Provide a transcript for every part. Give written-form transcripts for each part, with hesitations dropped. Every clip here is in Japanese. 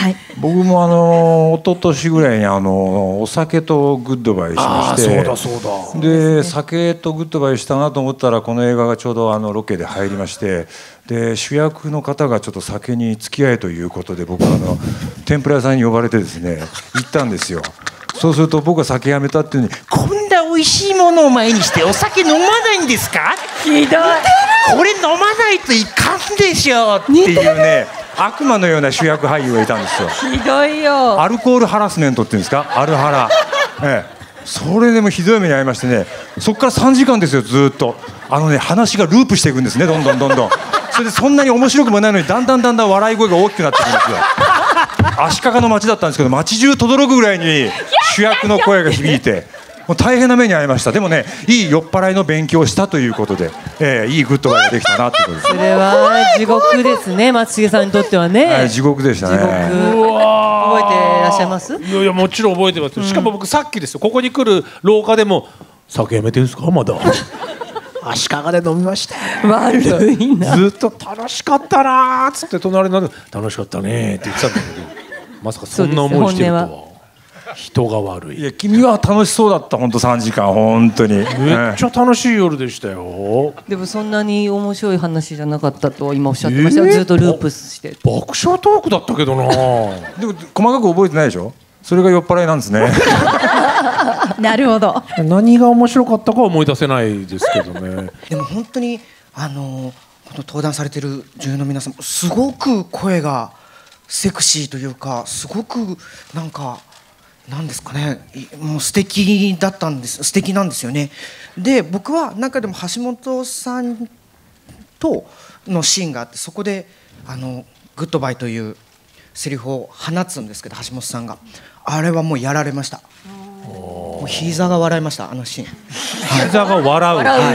はい、 僕も一昨年ぐらいにお酒とグッドバイしまして、で酒とグッドバイしたなと思ったらこの映画がちょうどロケで入りまして、で主役の方がちょっと酒に付き合いということで僕天ぷら屋さんに呼ばれてですね行ったんですよ。そうすると僕が酒やめたっていうのに「こんな美味しいものを前にしてお酒飲まないんですか?」 ひどい、 これ飲まないといかんでしょっていうね悪魔のような主役俳優がいたんですよ。 ひどいよ。 アルコールハラスメントっていうんですか、アルハラ、それでもひどい目に遭いましてね、そこから3時間ですよずっと話がループしていくんですね、どんどん。それでそんなに面白くもないのにだんだん笑い声が大きくなっていくんですよ。足利の町だったんですけど街中轟くぐらいに主役の声が響いてもう大変な目に遭いました。でもねいい酔っ払いの勉強をしたということで、いいグッドバイができたなということです。 それは地獄ですね、松重さんにとってはね、 はい、地獄でしたね。 地獄。覚えてらっしゃいます？ いやもちろん覚えてますよ。しかも僕さっきですよ、ここに来る廊下でも酒やめてるんですかまだ足利で飲みました悪いな。 ずっと楽しかったなーっつって隣の楽しかったねーって言ってたんだけどまさかそんな思いしてるとは。人が悪い。 いや君は楽しそうだった。本当3時間本当にめっちゃ楽しい夜でしたよ。 でもそんなに面白い話じゃなかったと今おっしゃってましたよ、ずっとループして爆笑トークだったけどなでも細かく覚えてないでしょ。それが酔っ払いなんですねなるほど。 何が面白かったかは思い出せないですけどねでも本当にこの登壇されてる女優の皆さんすごく声がセクシーというかすごくなんですかね、もう素敵だったんです。素敵なんですよね。で僕は中でも橋本さんとのシーンがあって、そこでグッドバイというセリフを放つんですけど、橋本さんがあれはもうやられました。もう膝が笑いました、あのシーン。 膝が笑う、 はい、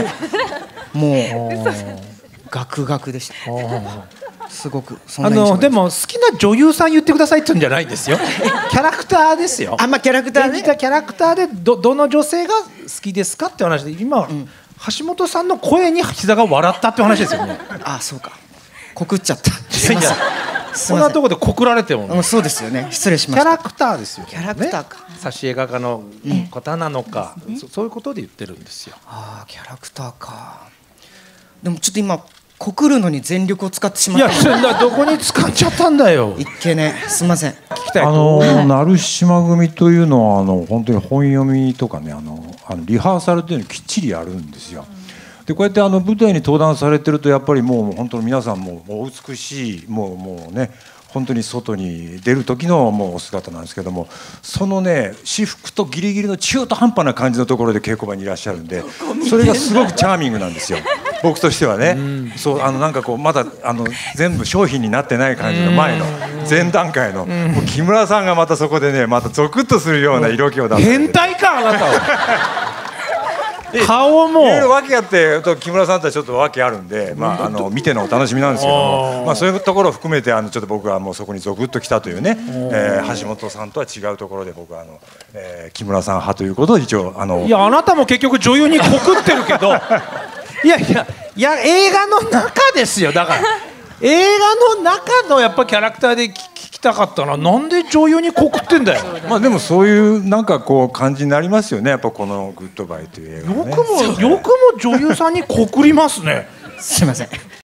もうガクガクでした。すごくそんな印象でも好きな女優さん言ってくださいって言うんじゃないんですよキャラクターですよ。 キャラクターね。 演じたキャラクターでどの女性が好きですかって話で、今、橋本さんの声に膝が笑ったって話ですよねあ、そうか、告っちゃった。すいません。 そんなところで告られても、ね、 そうですよね、失礼しました。 キャラクターですよ、ね、 キャラクターか、 挿絵画家の方なのか、そういうことで言ってるんですよ。 キャラクターか。でもちょっと今告るのに全力を使ってしまった。 いやどこに使っちゃったんだよ。 いっけね、すみません。 聞きたい。 成島組というのは本当に本読みとかねリハーサルというのきっちりやるんですよ。でこうやって舞台に登壇されてるとやっぱりもう本当に皆さんもお美しいもうね本当に外に出る時のもうお姿なんですけども、そのね私服とギリギリの中途半端な感じのところで稽古場にいらっしゃるんで、それがすごくチャーミングなんですよ僕としてはね。そうなんかこうまだ全部商品になってない感じの前の前段階のもう木村さんがまたそこでねまたゾクッとするような色気を出す。 変態かあなたは顔もいろいろ訳あって木村さんとはちょっと訳あるんで、見てのお楽しみなんですけども、そういうところを含めてちょっと僕はもうそこにゾクッときたというね、橋本さんとは違うところで僕は木村さん派ということを一応いやあなたも結局女優に告ってるけどいや映画の中ですよ。だから映画の中のやっぱキャラクターで聞きたかったな。なんで女優に告ってんだよ。 でもそういうなんかこう感じになりますよね、やっぱこのグッドバイという映画ね。 よくも女優さんに告りますねすいません。